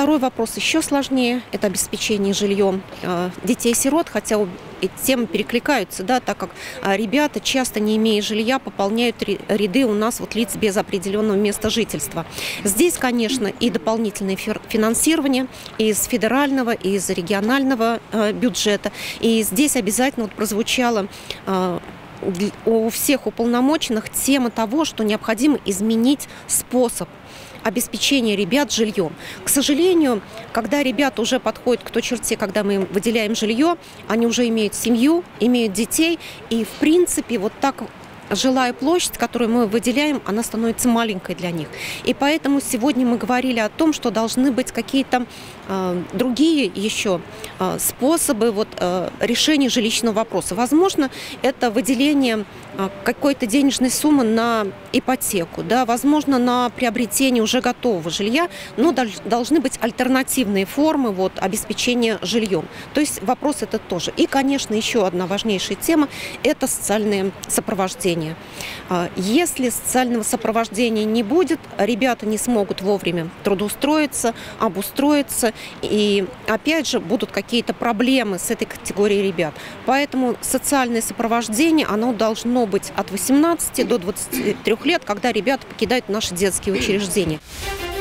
Второй вопрос еще сложнее – это обеспечение жильем детей-сирот, хотя эти темы перекликаются, да, так как ребята, часто не имея жилья, пополняют ряды у нас лиц без определенного места жительства. Здесь, конечно, и дополнительное финансирование из федерального, и из регионального бюджета. И здесь обязательно прозвучало у всех уполномоченных тема того, что необходимо изменить способ обеспечения ребят жильем. К сожалению, когда ребята уже подходят к той черте, когда мы им выделяем жилье, они уже имеют семью, имеют детей, и в принципе вот так жилая площадь, которую мы выделяем, она становится маленькой для них. И поэтому сегодня мы говорили о том, что должны быть какие-то другие еще способы решения жилищного вопроса. Возможно, это выделение какой-то денежной суммы на ипотеку, да, возможно, на приобретение уже готового жилья, но должны быть альтернативные формы обеспечения жильем. То есть вопрос этот тоже. И, конечно, еще одна важнейшая тема – это социальное сопровождение. Если социального сопровождения не будет, ребята не смогут вовремя трудоустроиться, обустроиться, и опять же будут какие-то проблемы с этой категорией ребят. Поэтому социальное сопровождение, оно должно быть от 18 до 23 лет, когда ребята покидают наши детские учреждения.